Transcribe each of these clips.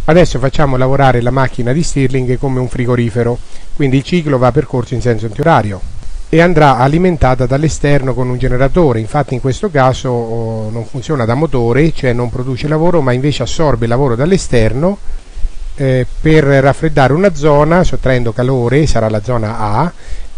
Adesso facciamo lavorare la macchina di Stirling come un frigorifero, quindi il ciclo va percorso in senso antiorario e andrà alimentata dall'esterno con un generatore. Infatti in questo caso non funziona da motore, cioè non produce lavoro, ma invece assorbe lavoro dall'esterno per raffreddare una zona, sottraendo calore, sarà la zona A,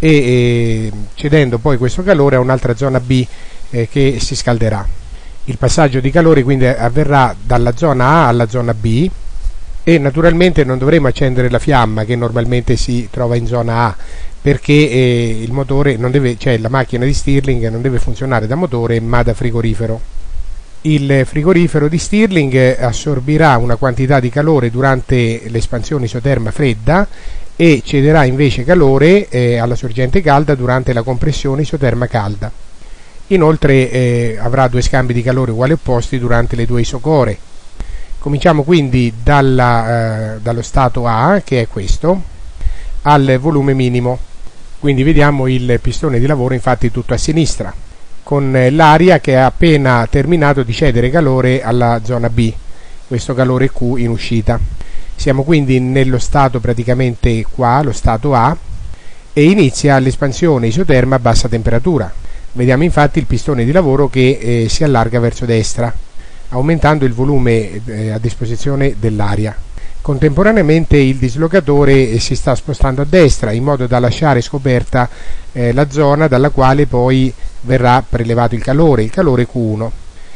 e cedendo poi questo calore a un'altra zona B che si scalderà. Il passaggio di calore quindi avverrà dalla zona A alla zona B, e naturalmente non dovremo accendere la fiamma che normalmente si trova in zona A, perché il motore non deve, cioè la macchina di Stirling non deve funzionare da motore ma da frigorifero. Il frigorifero di Stirling assorbirà una quantità di calore durante l'espansione isoterma fredda e cederà invece calore alla sorgente calda durante la compressione isoterma calda. Inoltre avrà due scambi di calore uguali opposti durante le due isocore. Cominciamo quindi dallo stato A, che è questo, al volume minimo. Quindi vediamo il pistone di lavoro infatti tutto a sinistra, con l'aria che ha appena terminato di cedere calore alla zona B, questo calore Q in uscita. Siamo quindi nello stato praticamente qua, lo stato A, e inizia l'espansione isoterma a bassa temperatura. Vediamo infatti il pistone di lavoro che si allarga verso destra, aumentando il volume a disposizione dell'aria. Contemporaneamente il dislocatore si sta spostando a destra in modo da lasciare scoperta la zona dalla quale poi verrà prelevato il calore Q1.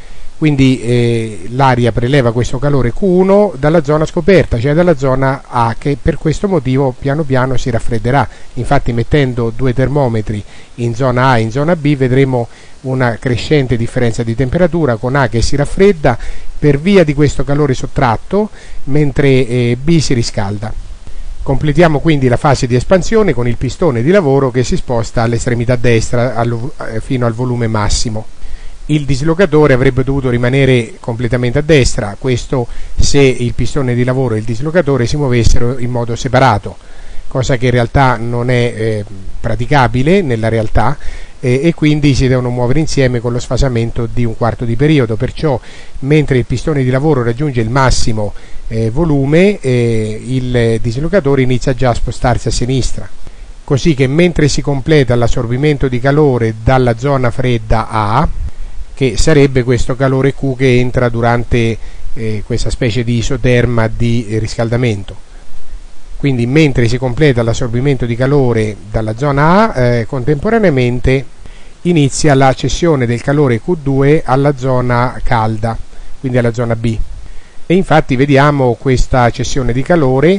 Quindi l'aria preleva questo calore Q1 dalla zona scoperta, cioè dalla zona A, che per questo motivo piano piano si raffredderà. Infatti mettendo due termometri in zona A e in zona B vedremo una crescente differenza di temperatura, con A che si raffredda per via di questo calore sottratto, mentre B si riscalda. Completiamo quindi la fase di espansione con il pistone di lavoro che si sposta all'estremità destra fino al volume massimo. Il dislocatore avrebbe dovuto rimanere completamente a destra, questo se il pistone di lavoro e il dislocatore si muovessero in modo separato, cosa che in realtà non è praticabile nella realtà, e quindi si devono muovere insieme con lo sfasamento di un quarto di periodo. Perciò mentre il pistone di lavoro raggiunge il massimo volume, il dislocatore inizia già a spostarsi a sinistra, così che mentre si completa l'assorbimento di calore dalla zona fredda A, che sarebbe questo calore Q che entra durante questa specie di isoterma di riscaldamento. Quindi mentre si completa l'assorbimento di calore dalla zona A, contemporaneamente inizia la cessione del calore Q2 alla zona calda, quindi alla zona B. E infatti vediamo questa cessione di calore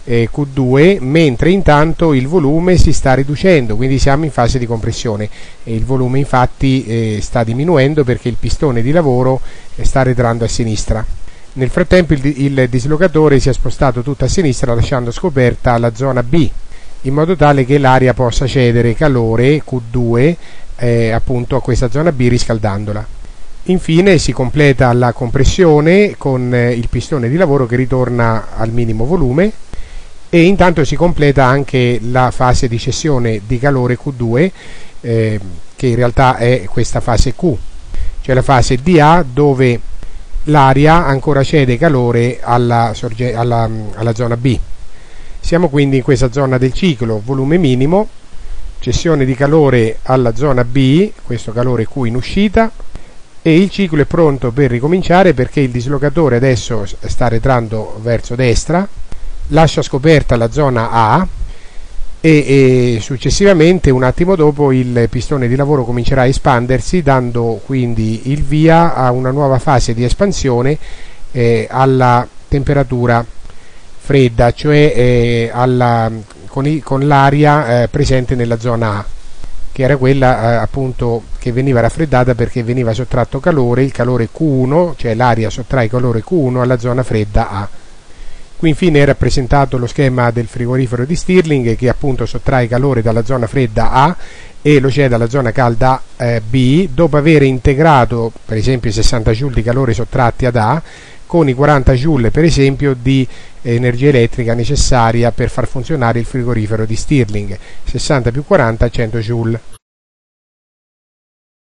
Q2, mentre intanto il volume si sta riducendo, quindi siamo in fase di compressione e il volume infatti sta diminuendo perché il pistone di lavoro sta arretrando a sinistra. Nel frattempo il dislocatore si è spostato tutto a sinistra lasciando scoperta la zona B, in modo tale che l'aria possa cedere calore Q2 appunto a questa zona B riscaldandola. Infine si completa la compressione con il pistone di lavoro che ritorna al minimo volume, e intanto si completa anche la fase di cessione di calore Q2 che in realtà è questa fase Q, cioè la fase DA, dove l'aria ancora cede calore alla zona B. Siamo quindi in questa zona del ciclo, volume minimo, cessione di calore alla zona B, questo calore Q in uscita, e il ciclo è pronto per ricominciare perché il dislocatore adesso sta arretrando verso destra, lascia scoperta la zona A e successivamente, un attimo dopo, il pistone di lavoro comincerà a espandersi, dando quindi il via a una nuova fase di espansione alla temperatura fredda, cioè con l'aria presente nella zona A, che era quella appunto che veniva raffreddata perché veniva sottratto calore, il calore Q1, cioè l'aria sottrae calore Q1 alla zona fredda A. Qui infine è rappresentato lo schema del frigorifero di Stirling, che appunto sottrae calore dalla zona fredda A e lo cede alla zona calda B, dopo aver integrato per esempio i 60 joule di calore sottratti ad A con i 40 joule per esempio di energia elettrica necessaria per far funzionare il frigorifero di Stirling, 60 più 40 100 joule.